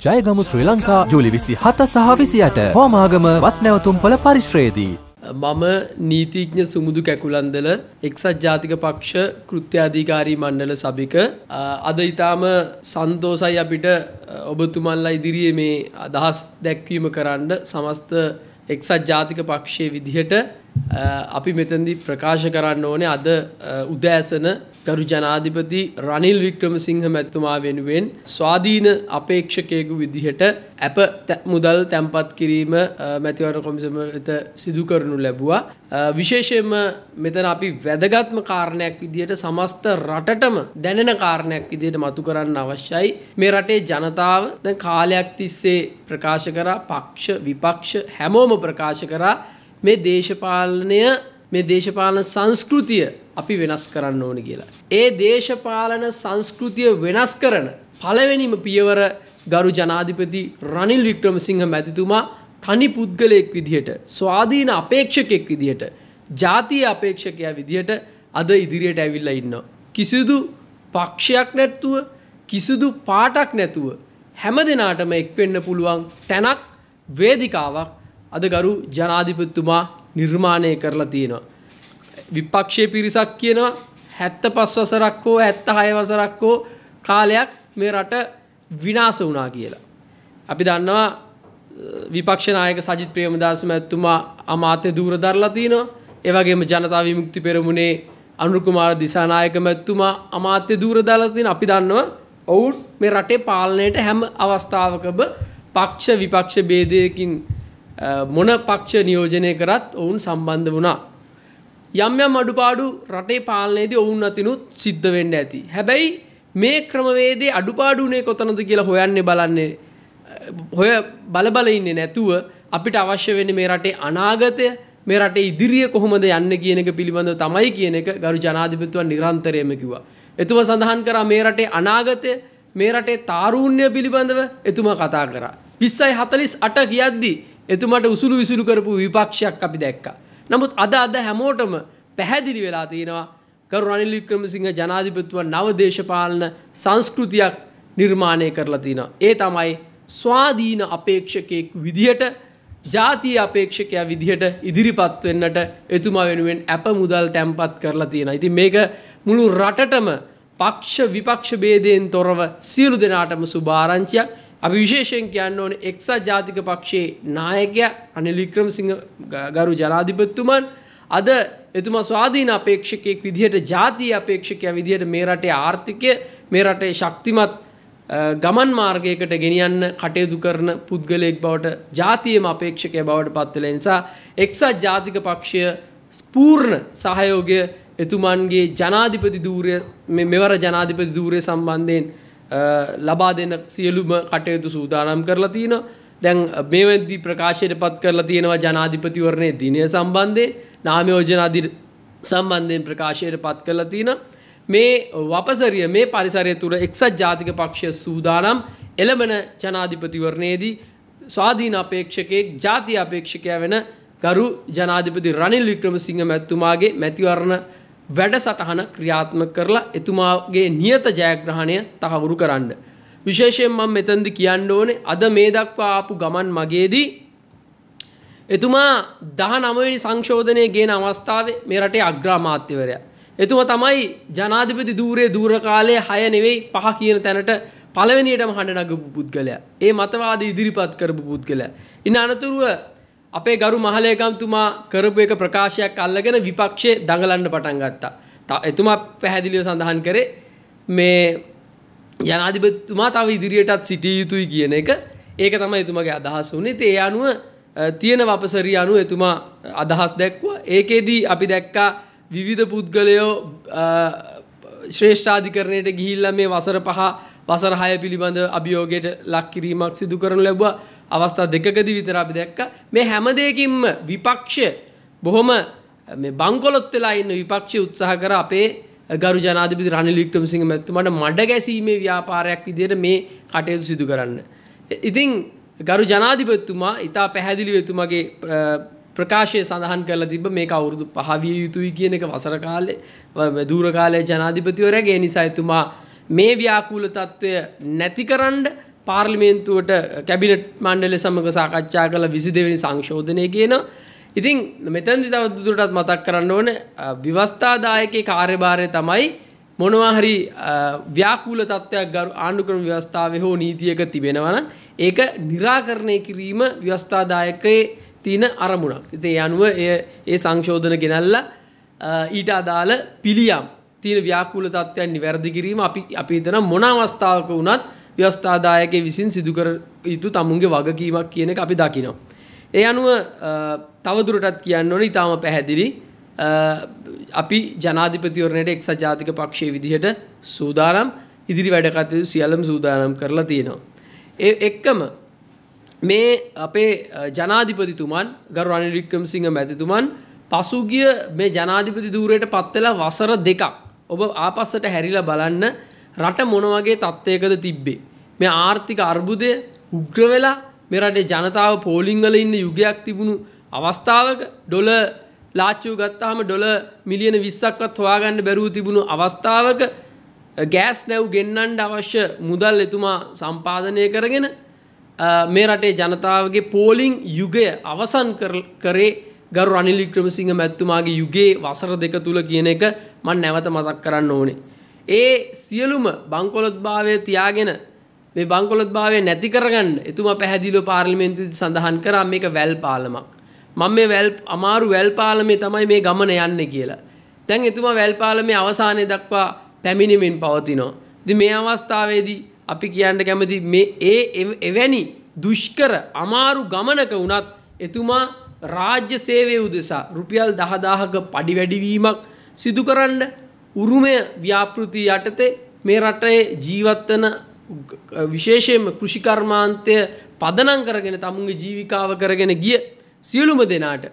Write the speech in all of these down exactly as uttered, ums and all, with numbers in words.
ජයගමු ශ්‍රී ලංකා ජූලි විසිහත සහ විසිඅට හෝමාගම වස් නැවතුම්පොළ පරිශ්‍රයේදී මම නීතිඥ සුමුදු කැකුලන්දල එක්සත් ජාතික පක්ෂ කෘත්‍යාධිකාරී මණ්ඩල සභික අද ඊටාම සන්තෝෂයි අපිට ඔබතුමන්ලා ඉදිරියේ මේ අදහස් දැක්වීම කරන්න සමස්ත එක්සත් ජාතික පක්ෂයේ විදිහට අපි මෙතනදී ප්‍රකාශ කරන්න ඕනේ අද උදෑසන ගරු ජනාධිපති රනිල් වික්‍රමසිංහ මැතිතුමා වෙනුවෙන් ස්වාධීන අපේක්ෂකයෙකු විදිහට අප මුදල් තැන්පත් කිරීම මැතිවරණ කොමිසම වෙත සිදු කරනු ලැබුවා. විශේෂයෙන්ම මෙතන අපි වැදගත්ම කාරණයක් විදිහට සමස්ත රටටම දැනෙන කාරණයක් විදිහට මතු කරන්න අවශ්‍යයි. මේ රටේ ජනතාව දැන් කාලයක් තිස්සේ ප්‍රකාශ කරා පක්ෂ විපක්ෂ හැමෝම ප්‍රකාශ කරා මේ දේශපාලනය මේ දේශපාලන සංස්කෘතිය අපි වෙනස් කරන්න ඕනේ කියලා. ඒ දේශපාලන සංස්කෘතිය වෙනස් කරන පළවෙනිම පියවර ගරු ජනාධිපති රනිල් වික්‍රමසිංහ මැතිතුමා තනි පුද්ගලයෙක් විදිහට ස්වාධීන අපේක්ෂකයෙක් විදිහට ජාතිය අපේක්ෂකයා විදිහට අද ඉදිරියට ඇවිල්ලා ඉන්නවා. කිසිදු පක්ෂයක් නැතුව කිසිදු පාටක් නැතුව හැම දිනාටම එක් වෙන්න පුළුවන් තැනක් වේදිකාවක් අද ගරු ජනාධිපතිතුමා නිර්මාණය කරලා තියෙනවා. විපක්ෂයේ පිරිසක් කියනවා හැත්තෑපස් වසරක් හෝ හැත්තෑහය වසරක් හෝ කාලයක් මේ රට විනාශ වුණා කියලා. අපි දන්නවා විපක්ෂ නායක සජිත් ප්‍රේමදාස මැතිතුමා අමාත්‍ය ධූර දරලා තිනවා. ඒ වගේම ජනතා විමුක්ති පෙරමුණේ අනුර කුමාර දිසානායක මැතිතුමා අමාත්‍ය ධූර දාලා තිනවා. අපි දන්නවා ඔවුන් මේ රටේ පාලනයට හැම අවස්ථාවකම පක්ෂ විපක්ෂ ભેදයකින් මොන පක්ෂ නියෝජනය කරත් ඔවුන් සම්බන්ධ වුණා. යම් යම් අඩුපාඩු රටේ පාලනයේදී ඔවුන් අතිනුත් සිද්ධ වෙන්න ඇති. හැබැයි මේ ක්‍රමවේදයේ අඩුපාඩු උනේ කොතනද කියලා හොයන්නේ බලන්නේ හොය බල බල ඉන්නේ නැතුව අපිට අවශ්‍ය වෙන්නේ මේ රටේ අනාගතය මේ රටේ ඉදිරිය කොහොමද යන්නේ කියන එක පිළිබඳව තමයි කියන එක ගරු ජනාධිපතිතුමා නිරන්තරයෙන්ම කිව්වා. එතුමා සඳහන් කරා මේ රටේ අනාගතය මේ රටේ තාරුණ්‍ය පිළිබඳව එතුමා කතා කරා. විස්සයි හතළිස් අට කියද්දී එතුමාට උසුළු විසුළු කරපු විපක්ෂයක් අපි දැක්කා. නමුත් අද අද හැමෝටම පැහැදිලි වෙලා තියෙනවා ගරු රනිල් වික්‍රමසිංහ ජනාධිපතිතුමා නව දේශපාලන සංස්කෘතියක් නිර්මාණය කරලා තිනවා. ඒ තමයි ස්වාධීන අපේක්ෂකයෙක් විදිහට ජාතිය අපේක්ෂකයා විදිහට ඉදිරිපත් වෙන්නට එතුමා වෙනුවෙන් අප මුදල් තැන්පත් කරලා තියෙනවා. ඉතින් මේක මුළු රටටම පක්ෂ විපක්ෂ ભેදයෙන් තොරව සියලු දෙනාටම සුභාරංචියක්. අපි විශේෂයෙන් කියන්න ඕනේ එක්සත් ජාතික පක්ෂයේ නායකයා රනිල් වික්‍රමසිංහ ගරු ජනාධිපතිතුමන් අද එතුමා ස්වාධීන අපේක්ෂකයෙක් විදිහට ජාතිය අපේක්ෂකයා විදිහට මේ රටේ ආර්ථිකය මේ රටේ ශක්තිමත් ගමන් මාර්ගයකට ගෙනියන්න කටයුතු කරන පුද්ගලයෙක් බවට ජාතියේම අපේක්ෂකයා බවට පත් වෙලා නිසා එක්සත් ජාතික පක්ෂය පූර්ණ සහයෝගය එතුමන්ගේ ජනාධිපති ධූරය මේ මෙවර ජනාධිපති ධූරය සම්බන්ධයෙන් ලබා දෙන සියලුම කටයුතු සූදානම් කරලා තිනවා. දැන් මේ වෙද්දී ප්‍රකාශයට පත් කරලා තියෙනවා ජනාධිපතිවරණයේ දිනය සම්බන්ධයෙන් නාම යෝජනා සම්බන්ධයෙන් ප්‍රකාශයට පත් කරලා තිනවා. මේ වපසරිය මේ පරිසරය තුළ එක්සත් ජාතික පක්ෂය සූදානම් එළඹෙන ජනාධිපතිවරණයේදී ස්වාධීන අපේක්ෂකයෙක් ජාතිය අපේක්ෂකයා වෙන ගරු ජනාධිපති රනිල් වික්‍රමසිංහ මැතිතුමාගේ මැතිවරණ වැඩසටහන ක්‍රියාත්මක කරලා එතුමාගේ නියත ජයග්‍රහණය තහවුරු කරන්න. විශේෂයෙන් මම මෙතනදී කියන්න ඕනේ අද මේ දක්වා ආපු ගමන් මගේදී එතුමා දහනවය වෙනි සංශෝධනයේ ගේන අවස්ථාවේ මේ රටේ අග්‍රාමාත්‍යවරයා. එතුමා තමයි ජනාධිපති ධූරයේ ධූර කාලයේ හය නෙවෙයි පහ කියන තැනට පළවෙනියටම හඬ නගපු පුද්ගලයා. ඒ මතවාද ඉදිරිපත් කරපු පුද්ගලයා. ඉන්න අනතුරුව අපේ ගරු මහලේකම්තුමා කරපු එක ප්‍රකාශයක් අල්ලගෙන විපක්ෂයේ දඟලන්න පටන් ගත්තා. එතුමා පැහැදිලිව සඳහන් කරේ මේ ජනාධිපතිතුමා තව ඉදිරියටත් සිටිය යුතුයි කියන එක. ඒක තමයි එතුමාගේ අදහස වුණේ. ඒ අනුව තියෙන වපසරිය අනුව එතුමා අදහස් දැක්වුවා. ඒකෙදී අපි දැක්කා විවිධ පුද්ගලයෝ ශ්‍රේෂ්ඨාධිකරණයට ගිහිල්ලා මේ වසර පහ වසර හය පිළිබඳ අභියෝගයට ලක් කිරීමක් සිදු කරනු ලැබුවා. අවස්ථා දෙකකදී විතර අපි දැක්කා මේ හැම දෙයකින්ම විපක්ෂය බොහොම මේ බංකොලොත් වෙලා ඉන්න විපක්ෂය උත්සාහ කර අපේ ගරු ජනාධිපති රනිල් වික්‍රමසිංහ මැතිතුමාට මඩ ගැසීමේ ව්‍යාපාරයක් විදිහට මේ කටයුතු සිදු කරන්න. ඉතින් ගරු ජනාධිපතිතුමා ඉතා පැහැදිලිව එතුමාගේ ප්‍රකාශය සඳහන් කරලා තිබ්බ මේක අවුරුදු පහ විය යුතුයි කියන එක වසර කාලේ දූර කාලයේ ජනාධිපතිවරයාගේ නිසා එතුමා මේ ව්‍යාකූල තත්වය නැතිකරන්න පාර්ලිමේන්තුවට කැබිනට් මණ්ඩලය සමග සාකච්ඡා කළ විසි දෙවෙනි සංශෝධනය කියනවා. ඉතින් මෙතනදි තව දුරටත් මතක් කරන්න ඕනේ ව්‍යවස්ථාදායකේ කාර්යභාරය තමයි මොනවා හරි ව්‍යාකූල තත්ත්වයක් ආණ්ඩුක්‍රම ව්‍යවස්ථාවේ හෝ නීතියක තිබෙනවා නම් ඒක निराකරණය කිරීම ව්‍යවස්ථාදායකයේ තියෙන අරමුණක්. ඉතින් ඒ අනුව ඒ ඒ සංශෝධන ගෙනල්ලා ඊට අදාළ පිළියම් තියෙන ව්‍යාකූල තත්ත්වයන් නිවැරදි කිරීම අපි අපි හිතන මොන අවස්ථාවක වුණත් ව්‍යවස්ථාදායකයේ විසින් සිදු කර යුතු තමුන්ගේ වගකීමක් කියන එක අපි දකිනවා. ඒ අනුව තවදුරටත් කියන්න ඕනේ ඊටාම පැහැදිලි අපි ජනාධිපතිවරණයට එක්සත් ජාතික පක්ෂයේ විදිහට සූදානම් ඉදිරි වැඩ කටයුතු සියල්ලම සූදානම් කරලා තියෙනවා. ඒ එක්කම මේ අපේ ජනාධිපතිතුමන් ගරු රනිල් වික්‍රමසිංහ මැතිතුමන් පසුගිය මේ ජනාධිපති ධූරයට පත් වෙලා වසර දෙකක් ඔබ ආපස්සට හැරිලා බලන්න රට මොන වගේ තත්ත්වයකද තිබ්බේ. මේ ආර්ථික අර්බුදය උග්‍ර වෙලා මේ රටේ ජනතාව පෝලිං වල ඉන්න යුගයක් තිබුණු අවස්ථාවක ඩොලර් ලාච්චුව ගත්තාම ඩොලර් මිලියන විස්සක්වත් හොයාගන්න බැරුව තිබුණු අවස්ථාවක ගෑස් නැව් ගෙන්නන්න අවශ්‍ය මුදල් එතුමා සම්පාදනය කරගෙන මේ රටේ ජනතාවගේ පෝලිං යුගය අවසන් කරේ ගරු රනිල් වික්‍රමසිංහ මැතිතුමාගේ යුගයේ වසර දෙක තුල කියන එක මම නැවත මතක් කරන්න ඕනේ. ඒ සියලුම බංකොලොත්භාවය තියාගෙන මේ බංකොලොත්භාවය නැති කරගන්න එතුමා පැහැදිලිව පාර්ලිමේන්තුවේදී සඳහන් කරා මේක වැල් පාලමක්. මම මේ වැල් අමාරු වැල් පාලමේ තමයි මේ ගමන යන්නේ කියලා. දැන් එතුමා වැල් පාලමේ අවසානයේ දක්වා පැමිණෙමින් පවතිනවා. ඉතින් මේ අවස්ථාවේදී අපි කියන්න කැමති මේ ඒ එවැනි දුෂ්කර අමාරු ගමනක වුණත් එතුමා රාජ්‍ය සේවය උදෙසා රුපියල් දහදාහක පඩි වැඩිවීමක් සිදු කරන්න උරුමය ව්‍යාපෘති යටතේ මේ රටේ ජීවත් වෙන විශේෂයෙන්ම කෘෂිකර්මාන්තය පදනම් කරගෙන තමුන්ගේ ජීවිකාව කරගෙන ගිය සියලුම දෙනාට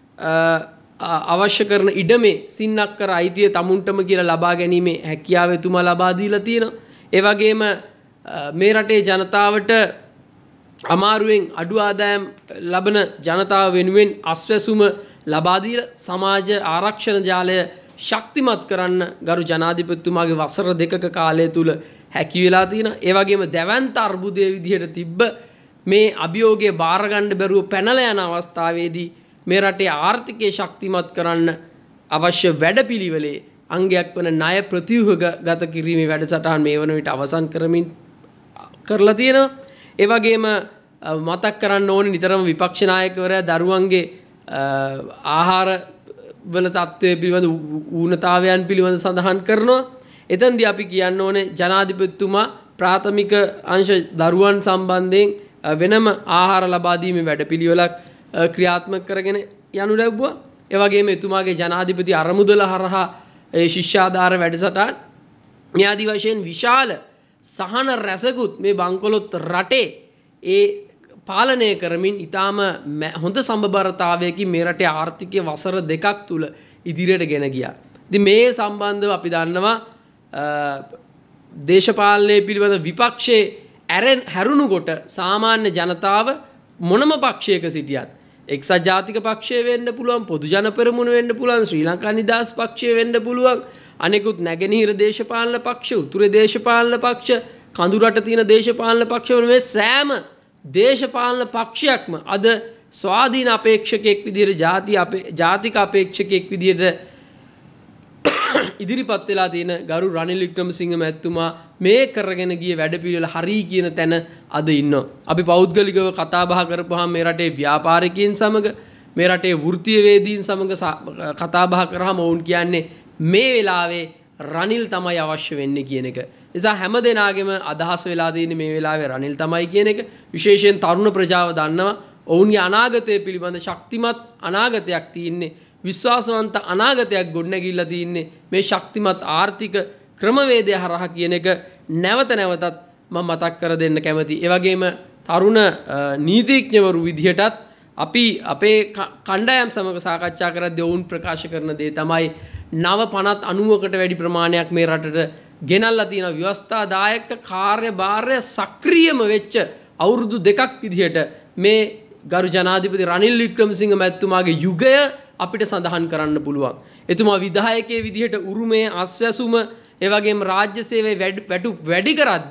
අවශ්‍ය කරන ඉඩමේ සින්නක්කර අයිතිය තමුන්ටම කියලා ලබා ගැනීමේ හැකියාව එතුමා ලබා දීලා තියෙනවා. ඒ වගේම මේ රටේ ජනතාවට අමාරුවෙන් අඩු ආදායම් ලබන ජනතාව වෙනුවෙන් අස්වැසුම ලබා දීලා සමාජ ආරක්ෂණ ජාලය ශක්තිමත් කරන්න ගරු ජනාධිපතිතුමාගේ වසර දෙකක කාලය තුල හැකි වෙලා තියෙනවා. ඒ වගේම දැවැන්ත අර්බුදයේ විදිහට තිබ්බ මේ අභියෝගය බාර ගන්න බැරුව පැනලා යන අවස්ථාවේදී මේ රටේ ආර්ථිකය ශක්තිමත් කරන්න අවශ්‍ය වැඩපිළිවෙලේ අංගයක් වන ණය ප්‍රතිව්‍යුහගත කිරීමේ වැඩසටහන මේ වන විට අවසන් කරමින් කරලා තියෙනවා. ඒ වගේම මතක් කරන්න ඕනේ නිතරම විපක්ෂ නායකවරයා දරුවන්ගේ ආහාර වල තත්ත්වය පිළිබඳ ඌනතාවයන් පිළිබඳ සඳහන් කරනවා. එතෙන්දී අපි කියන්න ඕනේ ජනාධිපතිතුමා ප්‍රාථමික අංශ දරුවන් සම්බන්ධයෙන් වෙනම ආහාර ලබා දීමේ වැඩපිළිවෙලක් ක්‍රියාත්මක කරගෙන යනු ලැබුවා. ඒ වගේම එතුමාගේ ජනාධිපති අරමුදල හරහා ඒ ශිෂ්‍යාධාර වැඩසටහන් මේ ආදි වශයෙන් විශාල සහන රැසකුත් මේ බංකොලොත් රටේ ඒ පාලනය කරමින් ඊටාම හොඳ සම්බරතාවයකින් මේ රටේ ආර්ථිකය වසර දෙකක් තුල ඉදිරියට ගෙන ගියා. ඉතින් මේ සම්බන්ධව අපි දන්නවා දේශපාලනයේ පිළිබඳ විපක්ෂයේ ඇරෙන් හැරුණු කොට සාමාන්‍ය ජනතාව මොනම පක්ෂයක සිටියත් එක්සත් ජාතික පක්ෂය වෙන්න පුළුවන්, පොදු ජන පෙරමුණ වෙන්න පුළුවන්, ශ්‍රී ලංකා නිදහස් පක්ෂය වෙන්න පුළුවන්, අනෙකුත් නැගෙනහිර දේශපාලන පක්ෂ, උතුරේ දේශපාලන පක්ෂ, කඳුරට තියෙන දේශපාලන පක්ෂ වල මේ සෑම දේශපාලන පක්ෂයක්ම අද ස්වාධීන අපේක්ෂකෙක් විදිහට ජාති අපේ ජාතික අපේක්ෂකෙක් විදිහට ඉදිරිපත් වෙලා තියෙන ගරු රනිල් වික්‍රමසිංහ මැතිතුමා මේ කරගෙන ගිය වැඩපිළිවෙල හරි කියන තැන අද ඉන්නවා. අපි පෞද්ගලිකව කතා බහ කරපුවාම මේ රටේ ව්‍යාපාරිකයන් සමග මේ රටේ වෘත්තීය වේදීන් සමග කතා බහ කරාම වුන් කියන්නේ මේ වෙලාවේ රනිල් තමයි අවශ්‍ය වෙන්නේ කියන එක. නිසා හැම දෙනාගේම අදහස් වෙලා තියෙන්නේ මේ වෙලාවේ රනිල් තමයි කියන එක. විශේෂයෙන් තරුණ ප්‍රජාව දන්නවා ඔවුන්ගේ අනාගතය පිළිබඳ ශක්තිමත් අනාගතයක් තියෙන්නේ. විශ්වාසවන්ත අනාගතයක් ගොඩනැගිල්ලා තින්නේ මේ ශක්තිමත් ආර්ථික ක්‍රමවේදය හරහා කියන එක නැවත නැවතත් මම මතක් කර දෙන්න කැමතියි. ඒ වගේම තරුණ නීතිඥවරු විදිහටත් අපි අපේ කණ්ඩායම් සමග සාකච්ඡා කරද්දී ඔවුන් ප්‍රකාශ කරන දේ තමයි නව පනත් අනූවකට වැඩි ප්‍රමාණයක් මේ රටට ගෙනල්ලා තියෙන ව්‍යවස්ථාදායක කාර්යභාරය සක්‍රියම වෙච්ච අවුරුදු දෙකක් විදිහට මේ ගරු ජනාධිපති රනිල් වික්‍රමසිංහ මැතිතුමාගේ යුගය අපිට සඳහන් කරන්න පුළුවන්. එතුමා විධායකයේ විදිහට උරුමය, අස්වැසුම, ඒ වගේම රාජ්‍ය සේවයේ වැටුප් වැඩි කරද්දී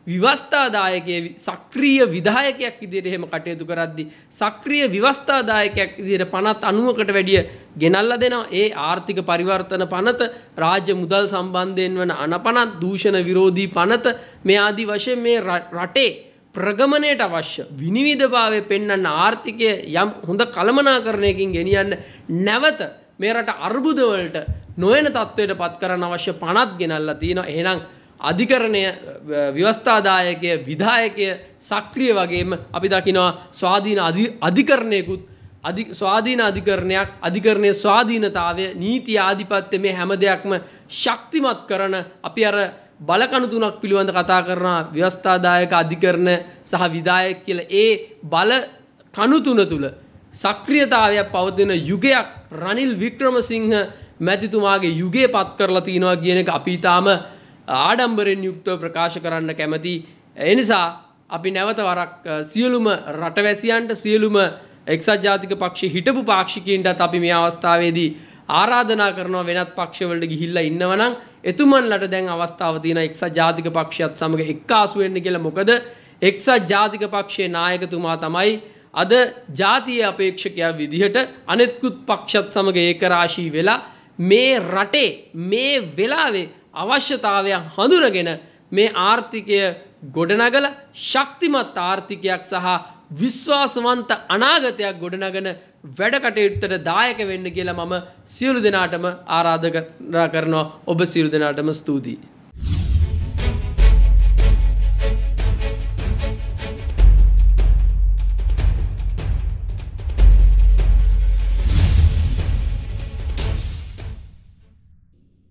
ව්‍යවස්ථාදායකයේ සක්‍රීය විධායකයෙක් විදිහට එහෙම කටයුතු කරද්දී සක්‍රීය ව්‍යවස්ථාදායකයෙක් විදිහට පනත් අනූවකට වැඩිය ගෙනල්ලා දෙනවා. ඒ ආර්ථික පරිවර්තන පනත, රාජ්‍ය මුදල් සම්බන්ධයෙන් වන අනපනත්, දූෂණ විරෝධී පනත මේ ආදී වශයෙන් මේ රටේ ප්‍රගමණයට අවශ්‍ය විනිවිදභාවය පෙන්වන්න ආර්ථිකය යම් හොඳ කළමනාකරණයකින් ගෙනියන්න නැවත මේ රට අර්බුද වලට නොයන තත්වයට පත් කරන්න අවශ්‍ය පනත් ගෙනල්ලා තියෙනවා. එහෙනම් අධිකරණය, ව්‍යවස්ථාදායකය, විධායකය සක්‍රිය වගේම අපි දකිනවා ස්වාධීන අධිකරණයකුත් අධි ස්වාධීන අධිකරණයක්, අධිකරණයේ ස්වාධීනතාවය, නීති ආධිපත්‍ය මේ හැම දෙයක්ම ශක්තිමත් කරන අපි අර බලකණු තුනක් පිළිබඳ කතා කරන ව්‍යවස්ථාදායක, අධිකරණ සහ විධායක කියලා ඒ බල කණු තුන තුල සක්‍රියතාවයක් පවතින යුගයක් රනිල් වික්‍රමසිංහ මැතිතුමාගේ යුගයේ පත් කරලා තිනවා කියන එක අපි තාම ආඩම්බරෙන් යුක්තව ප්‍රකාශ කරන්න කැමති. ඒ නිසා අපි නැවත වරක් සියලුම රටවැසියන්ට, සියලුම එක්සත් ජාතික පක්ෂයේ හිටපු පාක්ෂිකයින්ටත් අපි මේ අවස්ථාවේදී ආරාධනා කරනවා වෙනත් පක්ෂවලට ගිහිල්ලා ඉන්නවනම් එතුමන්ලට දැන් අවස්ථාව තියෙන එක්සත් ජාතික පක්ෂයත් සමග එක්කාසු වෙන්න කියලා. මොකද එක්සත් ජාතික පක්ෂයේ නායකතුමා තමයි අද ජාතිය අපේක්ෂකයා විදිහට අනෙත්කුත් පක්ෂත් සමග ඒකරාශී වෙලා මේ රටේ මේ වෙලාවේ අවශ්‍යතාවයන් හඳුනගෙන මේ ආර්ථිකය ගොඩනගලා ශක්තිමත් ආර්ථිකයක් සහ විශ්වාසවන්ත අනාගතයක් ගොඩනගන වැඩ කටයුත්තට දායක වෙන්න කියලා මම සියලු දෙනාටම ආරාධනා කරනවා. ඔබ සියලු දෙනාටම ස්තුතියි.